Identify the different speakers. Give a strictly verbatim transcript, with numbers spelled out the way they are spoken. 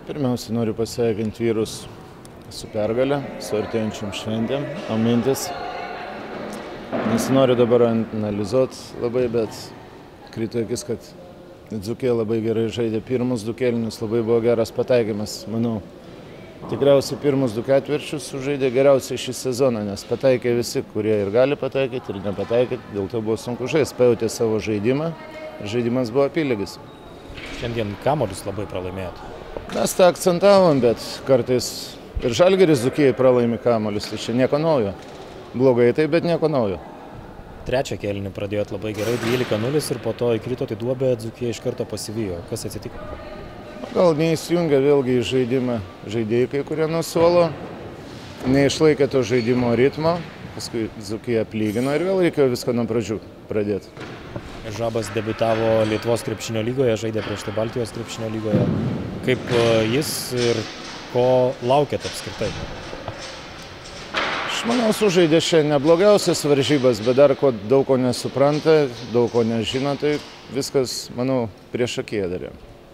Speaker 1: Pirmiausia, noriu pasveikinti vyrus su pergale, su artėjančiom šventėm, o mintis. Nesinoriu dabar analizuoti labai, bet krito akis, kad Dzūkija labai gerai žaidė pirmus du kėlinius, labai buvo geras pataikymas, manau. Tikriausiai pirmus du ketvirčius sužaidė geriausiai šį sezoną, nes pataikė visi, kurie ir gali pataikyti, ir nepataikyti, dėl to buvo sunku žaisti, pajautė savo žaidimą, ir žaidimas buvo apylygis.
Speaker 2: Šiandien kamuolius labai pralaimėjot.
Speaker 1: Mes tą akcentavom, bet kartais ir Žalgiris Dzūkijai pralaimi kamuolius, tai čia nieko naujo. Blogai tai, bet nieko naujo.
Speaker 2: Trečią kėlinį pradėjot labai gerai, dvylika nulis ir po to įkrito į duobę, Dzūkija iš karto pasivijo. Kas atsitiko?
Speaker 1: Gal neįsijungia vėlgi į žaidimą žaidėjai, kai kurie nuo suolo, neišlaikė to žaidimo ritmo, paskui Dzūkija aplygino ir vėl reikėjo viską nuo pradžių pradėti.
Speaker 2: Žabas debiutavo Lietuvos krepšinio lygoje, žaidė prieš tai Baltijos krepšinio lygoje. Kaip jis ir ko laukėt apskritai?
Speaker 1: Aš manau, sužaidė šiandien neblogiausias varžybas, bet dar ko, daug ko nesupranta, daug ko nežino, tai viskas, manau, prieš akiją darė.